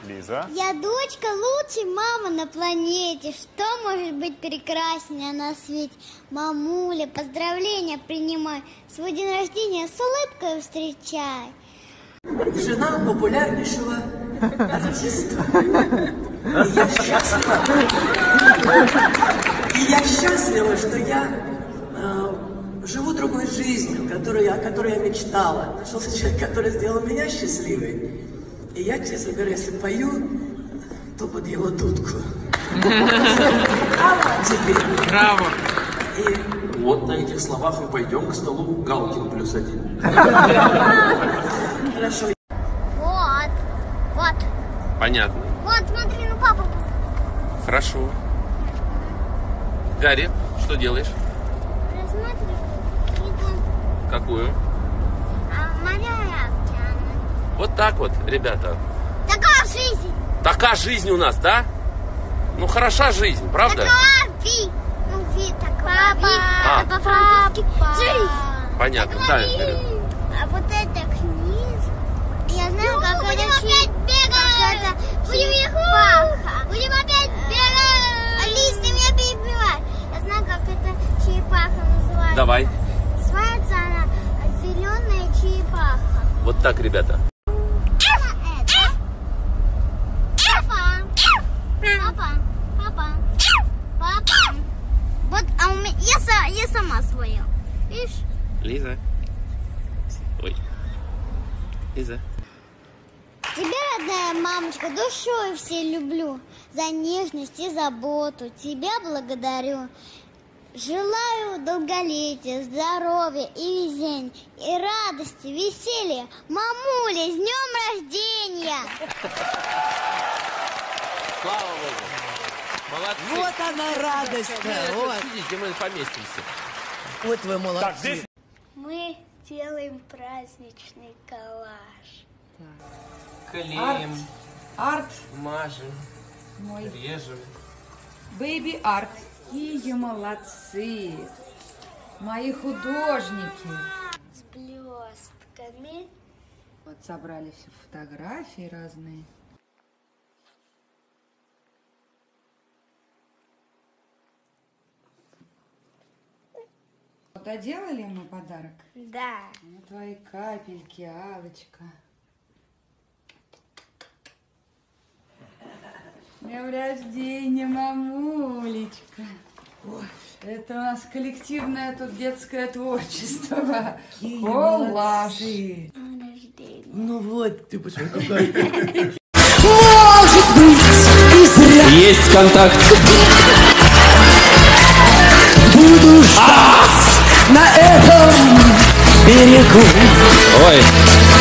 Лиза. Я дочка лучшей мамы на планете. Что может быть прекраснее на свете? Мамуля, поздравления принимай. Свой день рождения с улыбкой встречай. Жена популярнейшего артиста. И я счастлива, что я живу другой жизнью, о которой я мечтала. Нашелся человек, который сделал меня счастливой. И я, честно говоря, если пою, то под его дудку. Браво! И вот на этих словах и пойдем к столу Галкин +1. Хорошо. Вот. Понятно. Вот, смотри, ну папа. Хорошо. Гарри, что делаешь? Рассматриваю книгу. Какую? Мария Октябрьская. Вот так вот, ребята. Такая жизнь. Такая жизнь у нас, да? Ну, хороша жизнь, правда? Такая жизнь. Ну, вид такой. Папа. По-французски. Жизнь. Понятно, да. А вот это книжка. Я знаю, как это опять бегать. Будем опять бегать. Лиз, ты меня перебиваешь. Я знаю, как это черепаха называется. Давай. Называется она зеленая черепаха. Вот так, ребята. Папа. Вот, а у меня я сама своя. Видишь? Лиза. Ой. Лиза. Тебя, родная мамочка, душой все люблю. За нежность и заботу тебя благодарю. Желаю долголетия, здоровья и везения, и радости, веселья. Мамуля, с днем рождения! Слава Богу. Молодцы. Вот она радость-то. Вот. Сидите, мы поместимся. Вот вы молодцы. Так, здесь... Мы делаем праздничный коллаж. Клеим, Арт мажем, мой. режем. Бэйби арт. Какие молодцы. Мои художники. С блестками. Вот собрали все фотографии разные. Доделали мы подарок? Да. Ну, твои капельки, Алочка. С днем рождения, мамулечка. Ой, это у нас коллективное тут детское творчество. Коллаж. День рождения. Ну вот, ты посмотри, какая. Есть контакт. Буду ждать на этом берегу. Ой.